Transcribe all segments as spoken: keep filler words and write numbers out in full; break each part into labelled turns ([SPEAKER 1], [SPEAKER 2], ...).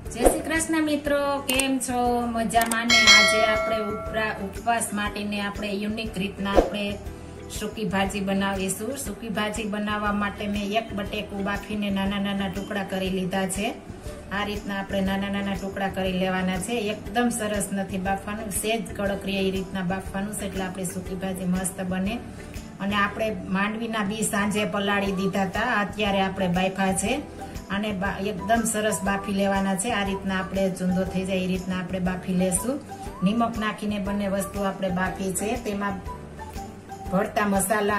[SPEAKER 1] जय श्री कृष्ण मित्रों, केम छो? मजामां ने आजे आपणे उपवास माटेने आपणे युनिक रीतना आपणे सूकी भाजी बनावीशुं। सूकी भाजी बनाववा माटे मैं एक बटेकू बाफीने नाना नाना टुकड़ा करी लीधा छे। आ रीतना आपणे नाना नाना टुकड़ा करी लेवाना छे। एकदम सरस नथी बाफवानुं, सेज कड़क रहे ए रीतना बाफवानुं छे એટલે आपणी सूकी भाजी मस्त बने। અને આપણે માંડવીના બી સાંજે પલાળી દીધા હતા, અત્યારે આપણે બાફા છે અને એકદમ સરસ બાફી લેવાના છે। આ રીતના આપણે ચૂંદો થઈ જાય એ રીતના આપણે બાફી લેશું। નિમક નાખીને બંને વસ્તુ આપણે બાફી છે। તેમાં ભરતા મસાલા,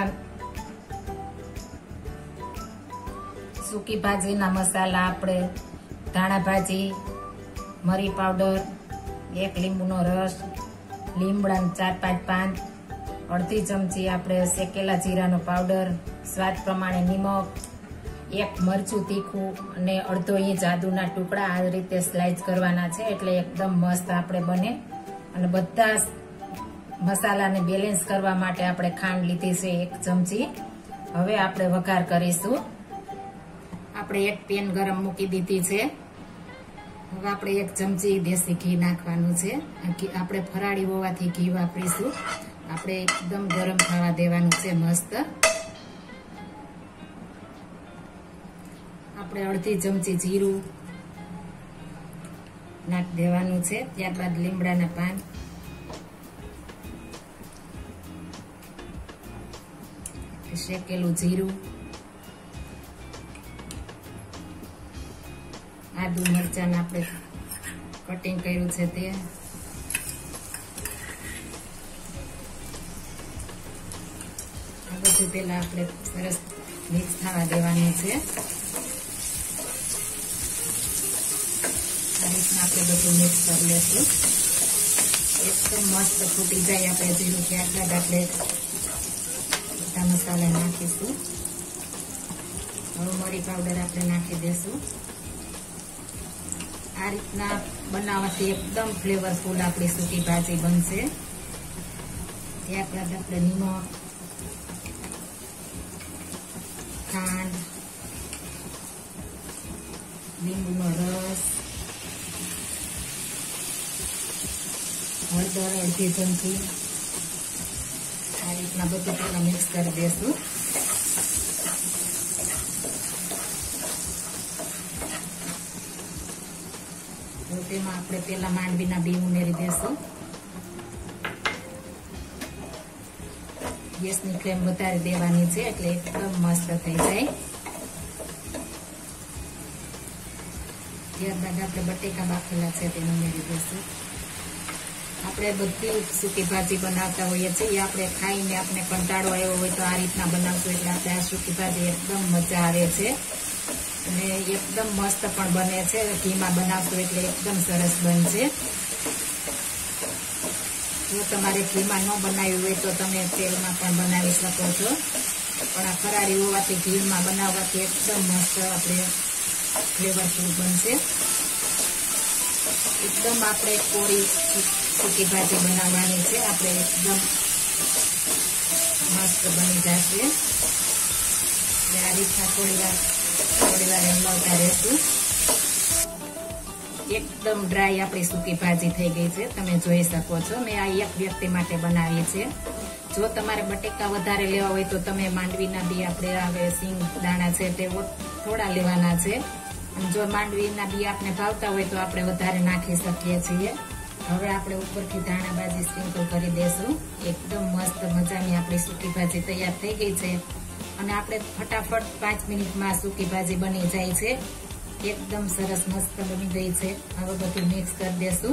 [SPEAKER 1] સૂકી ભાજીના મસાલા આપણે ધાણા ભાજી, મરી પાવડર, એક લીંબુનો રસ, લીમડાના ચાર પાંચ પાન, अर्धी चमची आपणे शेकेला जीरानो पाउडर, स्वाद प्रमाणे निमक, एक मरचुं तीखुं अने अर्धो इंच आदुना टुकड़ा आ रीते स्लाइस करवाना छे એટલે एकदम मस्त आपणे बने। અને બધા મસાલાને બેલેન્સ કરવા માટે આપણે ખાંડ લીધી છે એક ચમચી। હવે આપણે વઘાર કરીશું। આપણે એક પેન ગરમ મૂકી દીધી છે। હવે આપણે એક ચમચી દેશી ઘી નાખવાનું છે। આપણે ફરાળી હોવાથી ઘી વાપરીશું। આપણે એકદમ ગરમ થવા દેવાનું છે મસ્ત। આપણે અડધી ચમચી જીરું નાખ દેવાનું છે, ત્યારબાદ લીમડાના પાન, શેકેલું જીરું, આદુ મરચાં આપણે કટિંગ કર્યું છે તે, બધું પેલા આપણે સરસ મિક્સ થવા દેવાનું છે। આ રીતના આપણે બધું મિક્સ કરી લેશું। એકદમ મસ્ત ફૂટી જાય આપણે જીરું, ત્યારબાદ આપણે બધા મસાલા નાખીશું। હવે મરી પાવડર આપણે નાખી દેશું। આ રીતના બનાવવાથી એકદમ ફ્લેવરફુલ આપણી સૂકી ભાજી બનશે। ત્યારબાદ આપણે નિમક, ખાંડ, લીંબુનો રસ, હળદર અડધી ચમચી, આ રીતના બધું પહેલા મિક્સ કરી દેશું। તો તેમાં આપણે પેલા માંડવીના બી ઉમેરી દેશું। ગેસની ફ્લેમ વધારી દેવાની છે એટલે એકદમ મસ્ત થઈ જાય। ત્યારબાદ આપણે બટેકા બાફેલા છે તેને ઉમેરી દઈશું। આપણે બધી સૂકી ભાજી બનાવતા હોઈએ છીએ, આપણે ખાઈને આપણે કંટાળો આવ્યો હોય તો આ રીતના બનાવશું એટલે આપણે આ સૂકી ભાજી એકદમ મજા આવે છે અને એકદમ મસ્ત પણ બને છે। ઘીમાં બનાવશું એટલે એકદમ સરસ બનશે। જો તમારે ઘીમાં ન બનાવ્યું હોય તો તમે તેલમાં પણ બનાવી શકો છો, પણ આ ફરાળી હોવાથી ઘીમાં બનાવવાથી એકદમ મસ્ત આપણે ફ્લેવરફુલ બનશે। એકદમ આપણે કોરી સૂકી ભાજી બનાવવાની છે, આપણે એકદમ મસ્ત બની જશે। આ રીતના થોડી વાર થોડી વાર હલાવતા રહેશું। એકદમ ડ્રાય આપણી સૂકી ભાજી થઈ ગઈ છે, તમે જોઈ શકો છો। મેં આ એક વ્યક્તિ માટે બનાવી છે। જો તમારે બટેકા વધારે લેવા હોય તો તમે માંડવીના બી આપણે આવે સિંગ દાણા છે તે થોડા લેવાના છે, અને જો માંડવીના બી આપણે ભાવતા હોય તો આપણે વધારે નાખી શકીએ છીએ। હવે આપણે ઉપરથી ધાણા ભાજી સ્પ્રિંકલ કરી દેશું। એકદમ મસ્ત મજાની આપણી સૂકી ભાજી તૈયાર થઈ ગઈ છે અને આપણે ફટાફટ પાંચ મિનિટમાં સૂકી ભાજી બની જાય છે। એકદમ સરસ મસ્ત બની ગઈ છે। હવે બધું મિક્સ કરી દેશું।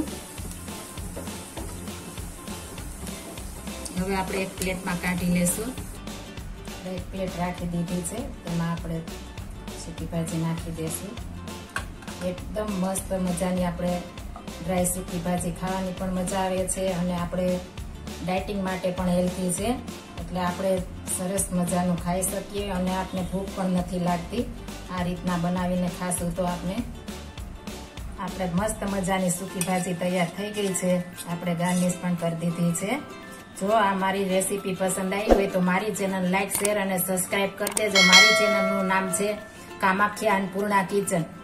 [SPEAKER 1] હવે આપણે એક પ્લેટમાં કાઢી લેશું। એક પ્લેટ રાખી દીધી છે, તેમાં આપણે સૂકી ભાજી નાખી દેશું। એકદમ મસ્ત મજાની આપણે ડ્રાય સૂકી ભાજી ખાવાની પણ મજા આવે છે અને આપણે ડાયટિંગ માટે પણ હેલ્ધી છે, એટલે આપણે સરસ મજાનું ખાઈ શકીએ અને આપણે ભૂખ પણ નથી લાગતી। આ રીતના બનાવીને ખાશું તો આપણે આપણે મસ્ત મજાની સૂકી ભાજી તૈયાર થઈ ગઈ છે। આપણે ગાર્નિશ પણ કરી દીધી છે। જો આ મારી રેસીપી પસંદ આવી હોય તો મારી ચેનલ લાઈક, શેર અને સબસ્ક્રાઇબ કરી દેજો। મારી ચેનલનું નામ છે કામાખ્યા અન્નપૂર્ણા કિચન।